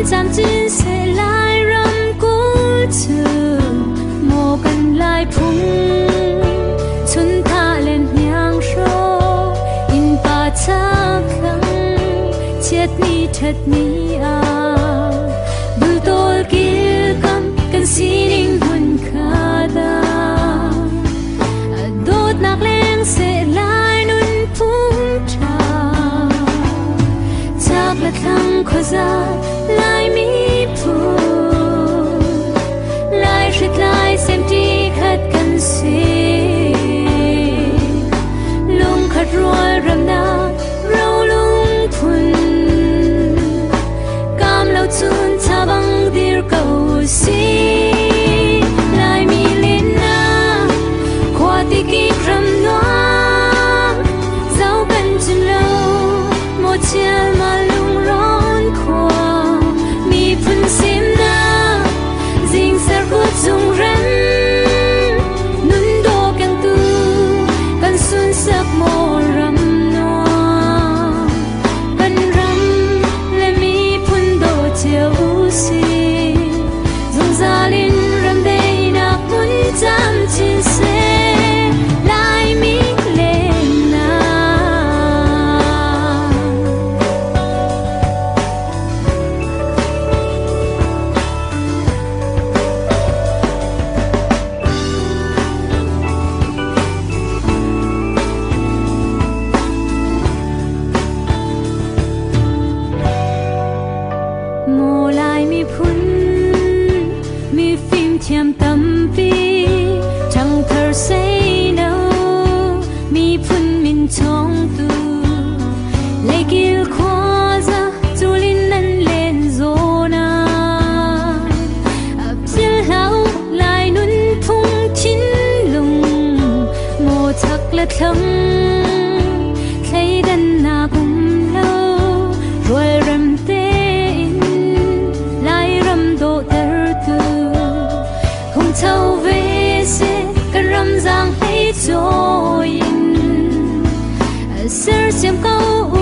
chạm chín sẽ lại râm cũ trừ mồ cần lại phung xuân tha lên nhang rô in pa cha khăng chết ni thật ni à bưu tôi kia cầm cần xin in buồn khá da đốt nạc lên sẽ lại nun phung trà chắc là thăng khó ra lại mi phù lại rít lại xem đi khát cần xì lung khát rồi rầm na râu lung phun cam lâu chun cha băng dir cầu xì lại mi lên na qua tì kí rầm noa dấu cần chân lâu một chiều mà lung rón khoa mi phun sim na dinh ser cốt dung rắn nun đô càng tu càng xuân sắc mồ rầm noa càng rầm lệ mi phun đô chiều xì dung ra lên rầm đây nạc muốn chạm trên xe lại mi lên na mồ lại mi phun mi phim thiam tâm vi chẳng thở say đâu mi phun min chong tu lấy kêu khoa ra du linh năn lên zona apsil hao lại nun phung chín lung mồ chắc là thâm thấy đần na cùng lâu rồi rầm tên lại rầm độ ter tu không thâu về sẽ cần rầm giang hay trôi ser xem câu